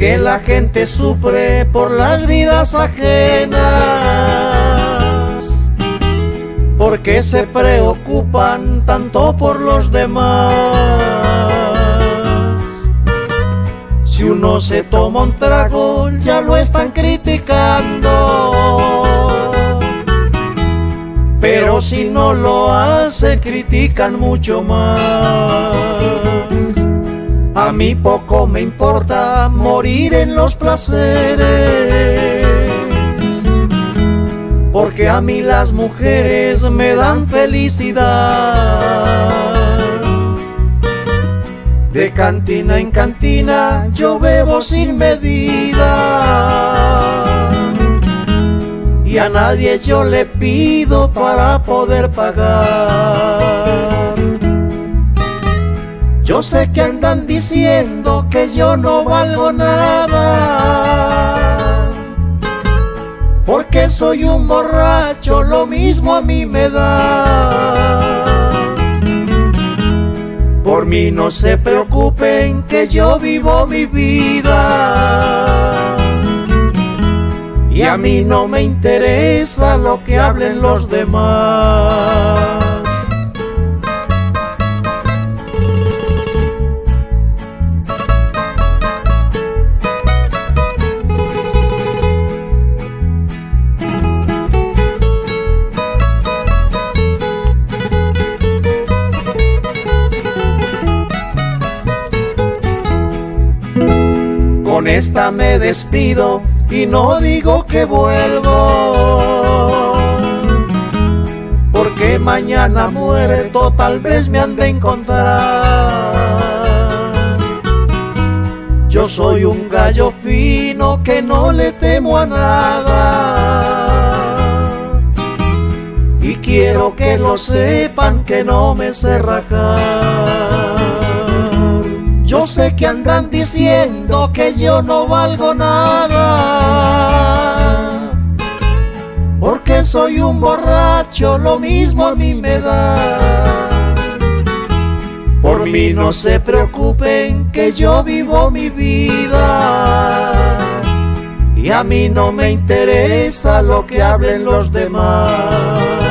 porque la gente sufre por las vidas ajenas, porque se preocupan tanto por los demás. Si uno se toma un trago ya lo están criticando, pero si no lo hace critican mucho más. A mí poco me importa morir en los placeres, porque a mí las mujeres me dan felicidad. De cantina en cantina yo bebo sin medida, y a nadie yo le pido para poder pagar. Yo sé que andan diciendo que yo no valgo nada, porque soy un borracho, lo mismo a mí me da. Por mí no se preocupen, que yo vivo mi vida, y a mí no me interesa lo que hablen los demás. Con esta me despido y no digo que vuelvo, porque mañana muerto tal vez me han de encontrar. Yo soy un gallo fino que no le temo a nada, y quiero que lo sepan que no me sé rajar. Yo sé que andan diciendo que yo no valgo nada, porque soy un borracho, lo mismo a mí me da. Por mí no se preocupen, que yo vivo mi vida, y a mí no me interesa lo que hablen los demás.